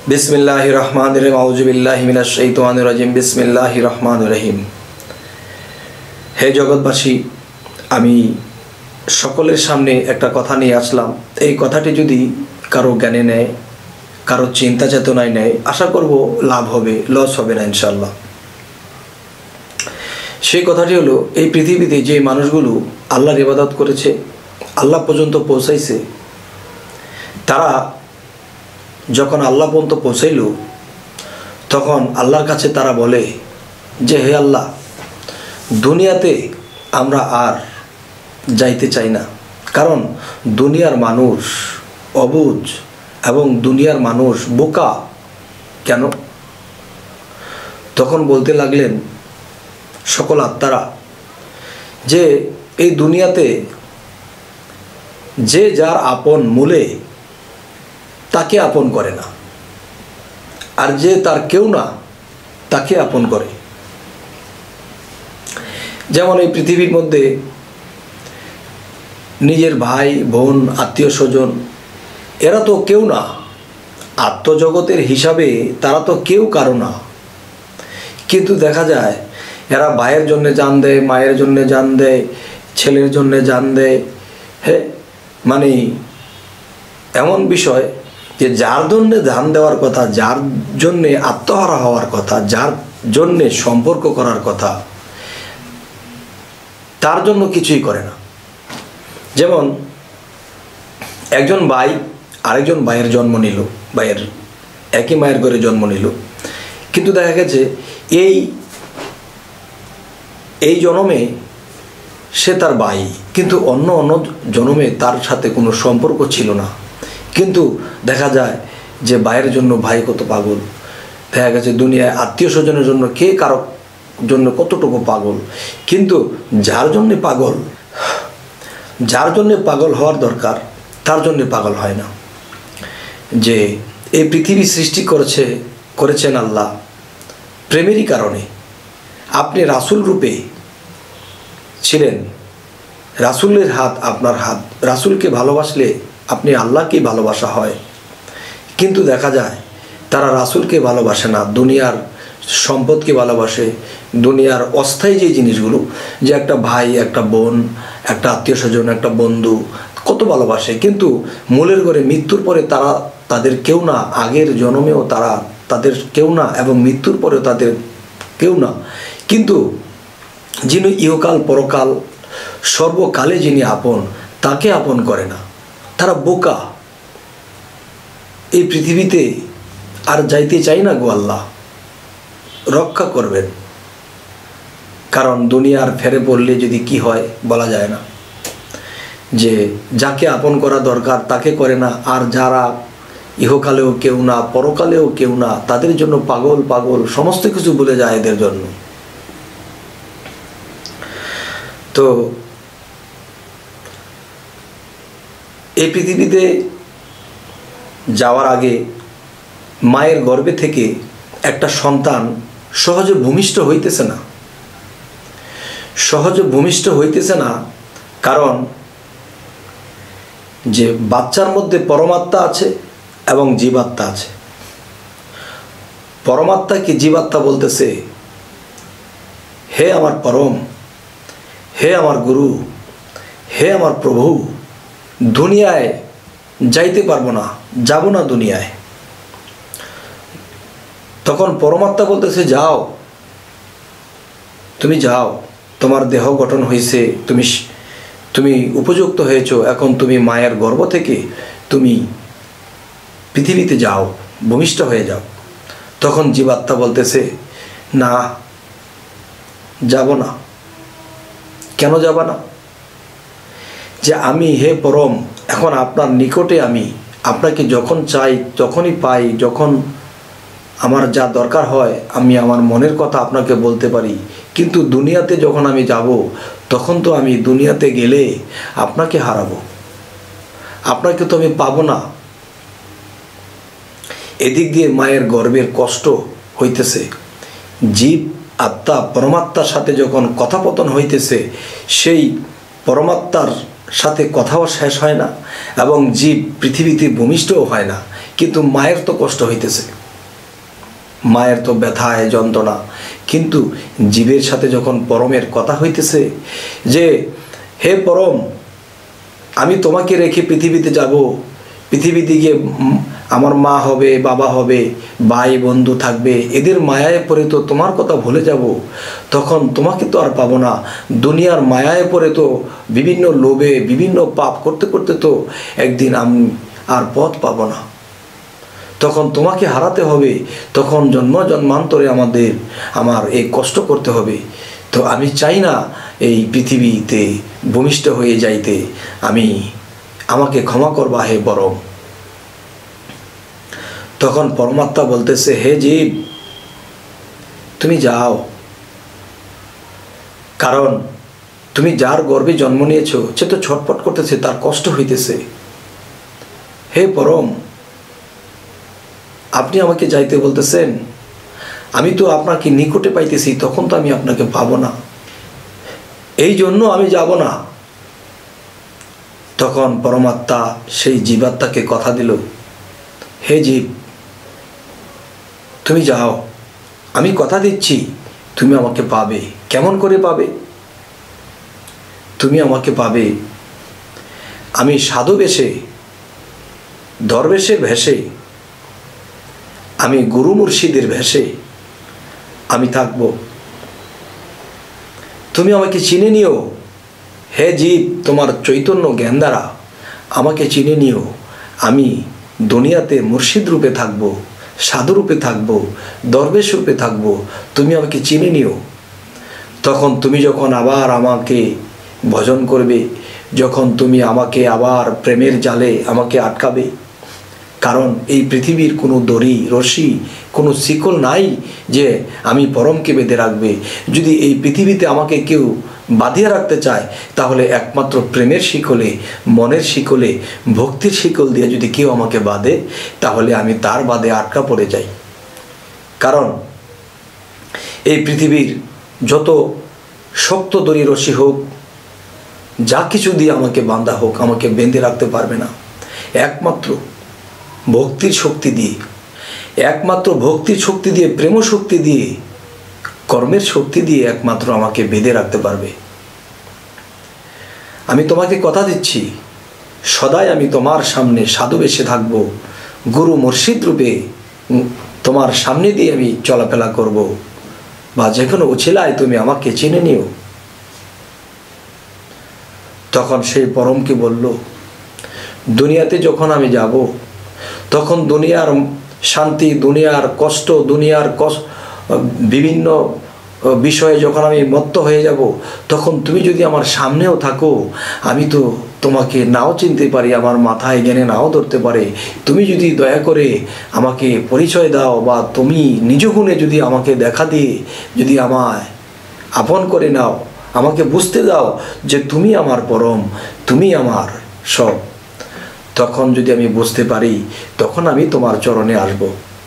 बिस्मिल्लाहिर रहमानिर रहीम आऊज़ु बिल्लाहि मिनाश शैतानिर रजीम बिस्मिल्लाहिर रहमानिर रहीम। हे जगतबासी, আমি সকলের সামনে একটা কথা নিয়ে আসলাম। এই কথাটি যদি কারো জ্ঞানে নেয়, কারো চিন্তা চেতনায় নেয়, আশা করব লাভ হবে, লস হবে না ইনশাআল্লাহ। সেই কথাটি হলো, এই পৃথিবীতে যে মানুষগুলো আল্লাহর ইবাদত করেছে, আল্লাহ পর্যন্ত পৌঁছাইছে, তারা যখন আল্লাহ পর্যন্ত পৌঁছাইল তখন আল্লাহর কাছে তারা বলে যে হে আল্লাহ, দুনিয়াতে আমরা আর যাইতে চাই না, কারণ দুনিয়ার মানুষ অবুঝ এবং দুনিয়ার মানুষ বোকা। কেন? তখন বলতে লাগলেন সকল আত্মারা যে এই দুনিয়াতে যে যার আপন মূলে তাকে আপন করে না, আর যে তার কেউ না তাকে আপন করে। যেমন এই পৃথিবীর মধ্যে নিজের ভাই বোন আত্মীয় স্বজন এরা তো কেউ না, আত্মজগতের হিসাবে তারা তো কেউ কারো না, কিন্তু দেখা যায় এরা ভাইয়ের জন্য জান দেয়, মায়ের জন্য জান দেয়, ছেলের জন্য জান দেয়। হ্যাঁ, মানে এমন বিষয় যে যার জন্য ধান দেওয়ার কথা, যার জন্যে আত্মহারা হওয়ার কথা, যার জন্যে সম্পর্ক করার কথা, তার জন্য কিছুই করে না। যেমন একজন ভাই আরেকজন ভাইয়ের জন্ম নিল, ভাইয়ের একই মায়ের ঘরে জন্ম নিল, কিন্তু দেখা গেছে এই জন্মে সে তার ভাই, কিন্তু অন্য জন্মে তার সাথে কোনো সম্পর্ক ছিল না। কিন্তু দেখা যায় যে ভাইয়ের জন্য ভাই কত পাগল, দেখা গেছে দুনিয়ায় আত্মীয় স্বজনের জন্য কে কারো জন্য কতটুকু পাগল। কিন্তু যার জন্যে পাগল হওয়ার দরকার তার জন্যে পাগল হয় না। যে এই পৃথিবী সৃষ্টি করেছেন আল্লাহ প্রেমেরই কারণে। আপনি রাসূল রূপে ছিলেন, রাসূলের হাত আপনার হাত, রাসূলকে ভালোবাসলে আপনি আল্লাহকেই ভালোবাসা হয়। কিন্তু দেখা যায় তারা রাসূলকে ভালোবাসে না, দুনিয়ার সম্পদকে ভালোবাসে, দুনিয়ার অস্থায়ী যে জিনিসগুলো, যে একটা ভাই একটা বোন একটা আত্মীয় স্বজন একটা বন্ধু কত ভালোবাসে, কিন্তু মূলের ঘরে মৃত্যুর পরে তারা তাদের কেউ না, আগের জন্মেও তারা তাদের কেউ না এবং মৃত্যুর পরেও তাদের কেউ না। কিন্তু যিনি ইহকাল পরকাল সর্বকালে যিনি আপন, তাকে আপন করে না, তারা বোকা। এই পৃথিবীতে আর যাইতে চাই না গো আল্লাহ, রক্ষা করবেন। কারণ দুনিয়ার ফেরে পড়লে যদি কি হয় বলা যায় না, যে যাকে আপন করা দরকার তাকে করে না, আর যারা ইহকালেও কেউ না পরকালেও কেউ না, তাদের জন্য পাগল সমস্ত কিছু ভুলে যায় এদের জন্য। তো এই পৃথিবীতে যাওয়ার আগে মায়ের গর্ভে থেকে একটা সন্তান সহজে ভূমিষ্ঠ হইতেছে না, কারণ যে বাচ্চার মধ্যে পরমাত্মা আছে এবং জীবাত্মা আছে। পরমাত্মাকে জীবাত্মা বলতেছে হে আমার পরম, হে আমার গুরু, হে আমার প্রভু, দুনিয়ায় যাইতে পারবো না, যাব না দুনিয়ায়। তখন পরমাত্মা বলতেছে যাও, তুমি যাও, তোমার দেহ গঠন হয়েছে, তুমি উপযুক্ত হয়েছো, এখন তুমি মায়ের গর্ভ থেকে তুমি পৃথিবীতে যাও, ভূমিষ্ঠ হয়ে যাও। তখন জীবাত্মা বলতেছে না, যাব না। কেন যাব না? যে আমি হে পরম, এখন আপনার নিকটে আমি আপনাকে যখন চাই তখনই পাই, যখন আমার যা দরকার হয় আমি আমার মনের কথা আপনাকে বলতে পারি। কিন্তু দুনিয়াতে যখন আমি যাব তখন তো আমি দুনিয়াতে গেলে আপনাকে হারাবো, আপনাকে তো আমি পাবো না। এদিক দিয়ে মায়ের গর্ভের কষ্ট হইতেছে, জীব আত্মা পরমাত্মার সাথে যখন কথাপতন হইতেছে, সেই পরমাত্মার সাথে কথাও শেষ হয় না এবং জীব পৃথিবীতে ভূমিষ্ঠও হয় না। কিন্তু মায়ের তো কষ্ট হইতেছে, মায়ের তো ব্যথায় যন্ত্রণা, কিন্তু জীবের সাথে যখন পরমের কথা হইতেছে যে হে পরম, আমি তোমাকে রেখে পৃথিবীতে যাব, পৃথিবীতে গিয়ে আমার মা হবে, বাবা হবে, ভাই বন্ধু থাকবে, এদের মায়ায় পড়ে তো তোমার কথা ভুলে যাব, তখন তোমাকে তো আর পাবো না। দুনিয়ার মায়ায় পড়ে তো বিভিন্ন লোভে বিভিন্ন পাপ করতে করতে তো একদিন আমি আর পথ পাবো না, তখন তোমাকে হারাতে হবে, তখন জন্ম জন্মান্তরে আমার এই কষ্ট করতে হবে। তো আমি চাই না এই পৃথিবীতে ভূমিষ্ঠ হয়ে যাইতে, আমাকে ক্ষমা করবা হে পরম। তখন পরমাত্মা বলতেছে, হে জীব, তুমি যাও, কারণ তুমি যার গর্ভে জন্ম নিয়েছো সে তো ছটফট করতেছে, তার কষ্ট হইতেছে। হে পরম, আপনি আমাকে যাইতে বলতেছেন, আমি তো আপনাকে নিকটে পাইতেছি, তখন তো আমি আপনাকে পাবো না, এই জন্য আমি যাব না। তখন পরমাত্মা সেই জীবাত্মাকে কথা দিল, হে জীব, তুমি যাও, আমি কথা দিচ্ছি তুমি আমাকে পাবে। কেমন করে পাবে? তুমি আমাকে পাবে আমি সাধু বেশে, দরবেশের ভেষে, আমি গুরু মুর্শিদের ভেষে আমি থাকব। তুমি আমাকে চিনে নিও হে জীব, তোমার চৈতন্য জ্ঞান দ্বারা আমাকে চিনে নিও। আমি দুনিয়াতে মুর্শিদ রূপে থাকব, সাধু রূপে থাকব, দরবেশ রূপে থাকব, তুমি আমাকে চিনে নিও। তখন তুমি যখন আবার আমাকে ভজন করবে, যখন তুমি আমাকে আবার প্রেমের জালে আমাকে আটকাবে, কারণ এই পৃথিবীর কোনো দড়ি রশি কোনো শিকল নাই যে আমি পরমকে বেঁধে রাখবে। যদি এই পৃথিবীতে আমাকে কেউ বাঁধিয়ে রাখতে চায়, তাহলে একমাত্র প্রেমের শিকলে, মনের শিকলে, ভক্তির শিকল দিয়ে যদি কেউ আমাকে বাঁধে, তাহলে আমি তার বাঁধে আটকা পড়ে যাই। কারণ এই পৃথিবীর যত শক্ত দড়ি রশি হোক, যা কিছু দিয়ে আমাকে বাঁধা হোক, আমাকে বেঁধে রাখতে পারবে না। একমাত্র ভক্তির শক্তি দিয়ে, একমাত্র ভক্তির শক্তি দিয়ে, প্রেম শক্তি দিয়ে, কর্মের শক্তি দিয়ে একমাত্র আমাকে বেঁধে রাখতে পারবে। আমি তোমাকে কথা দিচ্ছি, সদাই আমি তোমার সামনে সাধু বেশে থাকব, গুরু মুর্শিদ রূপে তোমার সামনে দিয়ে আমি চলাফেরা করব, বা যে কোনো উছিলায় তুমি আমাকে চিনে নিও। তখন সেই পরমকে বলল, দুনিয়াতে যখন আমি যাব, তখন দুনিয়ার শান্তি, দুনিয়ার কষ্ট, দুনিয়ার বিভিন্ন বিষয়ে যখন আমি মত্ত হয়ে যাব, তখন তুমি যদি আমার সামনেও থাকো, আমি তো তোমাকে নাও চিনতে পারি, আমার মাথায় জ্ঞানে নাও ধরতে পারে। তুমি যদি দয়া করে আমাকে পরিচয় দাও, বা তুমি নিজ গুণে যদি আমাকে দেখা দিয়ে যদি আমায় আপন করে নাও, আমাকে বুঝতে দাও যে তুমি আমার পরম, তুমি আমার সব, তখন যদি আমি বুঝতে পারি, তখন আমি তোমার চরণে আসব।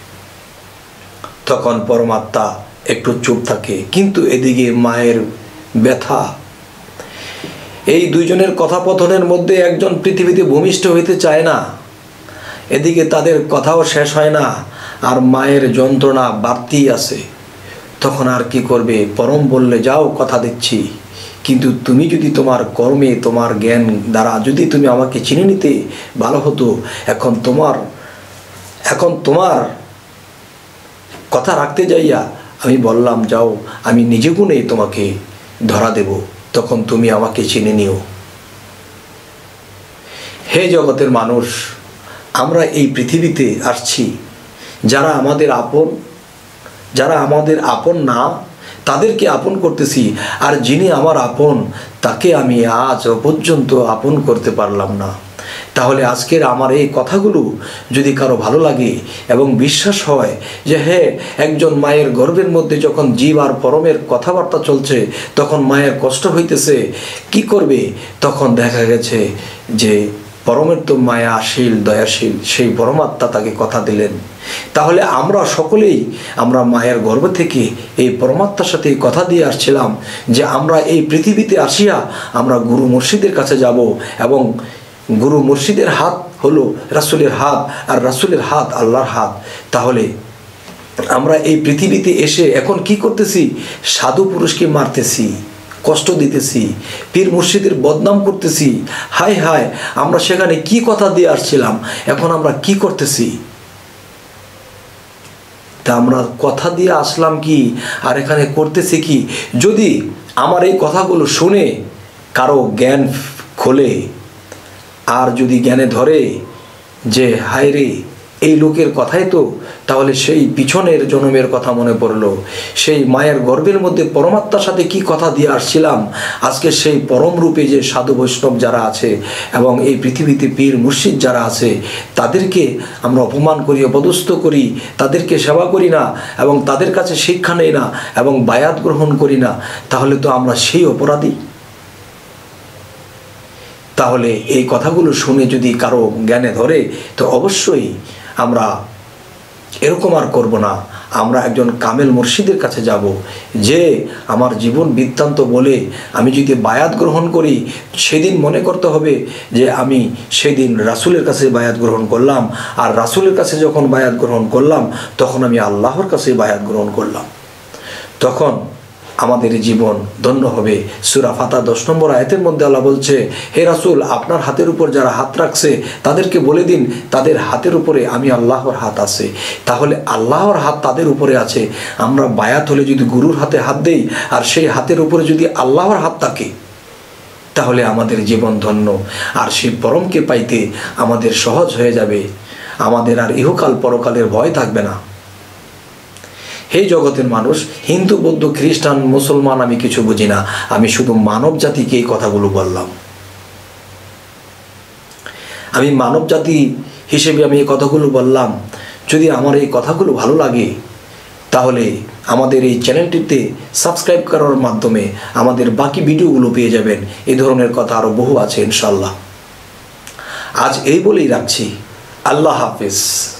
তখন পরমাত্মা একটু চুপ থাকে, কিন্তু এদিকে মায়ের ব্যথা। এই দুইজনের কথাপথনের মধ্যে একজন পৃথিবীতে ভূমিষ্ঠ হইতে চায় না, এদিকে তাদের কথাও শেষ হয় না, আর মায়ের যন্ত্রণা বাড়তেই আছে। তখন আর কি করবে? পরম বললে, যাও, কথা দিচ্ছি, কিন্তু তুমি যদি তোমার কর্মে, তোমার জ্ঞান দ্বারা যদি তুমি আমাকে চিনে নিতে, ভালো হতো। এখন তোমার কথা রাখতে যাইয়া আমি বললাম, যাও, আমি নিজে গুণে তোমাকে ধরা দেব, তখন তুমি আমাকে চিনে নিও। হে জগতের মানুষ, আমরা এই পৃথিবীতে আসছি, যারা আমাদের আপন, যারা আমাদের আপন না, তাদেরকে আপন করতেছি, আর যিনি আমার আপন, তাকে আমি আজ পর্যন্ত আপন করতে পারলাম না। তাহলে আজকের আমার এই কথাগুলো যদি কারো ভালো লাগে এবং বিশ্বাস হয় যে হ্যাঁ, একজন মায়ের গর্ভের মধ্যে যখন জীব আর পরমের কথাবার্তা চলছে, তখন মায়ের কষ্ট হইতেছে, কি করবে? তখন দেখা গেছে যে পরমের তো মায়াশীল, দয়াশীল, সেই পরমাত্মা তাকে কথা দিলেন। তাহলে আমরা সকলেই, আমরা মায়ের গর্ভ থেকে এই পরমাত্মার সাথে কথা দিয়ে আসছিলাম যে আমরা এই পৃথিবীতে আসিয়া আমরা গুরু মুর্শিদের কাছে যাব, এবং গুরু মুর্শিদের হাত হলো রাসূলের হাত, আর রাসূলের হাত আল্লাহর হাত। তাহলে আমরা এই পৃথিবীতে এসে এখন কি করতেছি? সাধু পুরুষকে মারতেছি, কষ্ট দিতেছি, পীর মুর্শিদের বদনাম করতেছি। হায় হায়, আমরা সেখানে কি কথা দিয়ে আসছিলাম, এখন আমরা কি করতেছি? তা আমরা কথা দিয়ে আসলাম কি, আর এখানে করতেছি কি? যদি আমার এই কথাগুলো শুনে কারো জ্ঞান খোলে, আর যদি জ্ঞানে ধরে যে হায় রে এই লোকের কথাই তো, তাহলে সেই পিছনের জন্মের কথা মনে পড়লো, সেই মায়ের গর্ভের মধ্যে পরমাত্মার সাথে কি কথা দিয়ে আসছিলাম। আজকে সেই পরম রূপে যে সাধু বৈষ্ণব যারা আছে এবং এই পৃথিবীতে পীর মুর্শিদ যারা আছে, তাদেরকে আমরা অপমান করি, অপদস্থ করি, তাদেরকে সেবা করি না এবং তাদের কাছে শিক্ষা নেই না এবং বায়াত গ্রহণ করি না, তাহলে তো আমরা সেই অপরাধী। তাহলে এই কথাগুলো শুনে যদি কারো জ্ঞানে ধরে, তো অবশ্যই আমরা এরকম আর করব না। আমরা একজন কামেল মুর্শিদের কাছে যাব, যে আমার জীবন বৃত্তান্ত বলে আমি যদি বায়াত গ্রহণ করি, সেদিন মনে করতে হবে যে আমি সেদিন রাসূলের কাছে বায়াত গ্রহণ করলাম, আর রাসূলের কাছে যখন বায়াত গ্রহণ করলাম তখন আমি আল্লাহর কাছে বায়াত গ্রহণ করলাম। তখন আমাদের জীবন ধন্য হবে। সূরা ফাতা 10 নম্বর আয়াতের মধ্যে আল্লাহ বলছে, হে রাসূল, আপনার হাতের উপর যারা হাত রাখছে তাদেরকে বলে দিন তাদের হাতের উপরে আমি আল্লাহর হাত আছে। তাহলে আল্লাহর হাত তাদের উপরে আছে। আমরা বায়াত হলে যদি গুরুর হাতে হাত দেই আর সেই হাতের উপরে যদি আল্লাহর হাত থাকে, তাহলে আমাদের জীবন ধন্য, আর সেই পরমকে পাইতে আমাদের সহজ হয়ে যাবে। আমাদের আর ইহকাল পরকালের ভয় থাকবে না। হে জগতের মানুষ, হিন্দু, বৌদ্ধ, খ্রিস্টান, মুসলমান আমি কিছু বুঝি না, আমি শুধু মানব জাতিকে এই কথাগুলো বললাম। আমি মানব জাতি হিসেবে আমি এই কথাগুলো বললাম। যদি আমার এই কথাগুলো ভালো লাগে, তাহলে আমাদের এই চ্যানেলটিতে সাবস্ক্রাইব করার মাধ্যমে আমাদের বাকি ভিডিওগুলো পেয়ে যাবেন। এই ধরনের কথা আরও বহু আছে ইনশাল্লাহ। আজ এই বলেই রাখছি। আল্লাহ হাফেজ।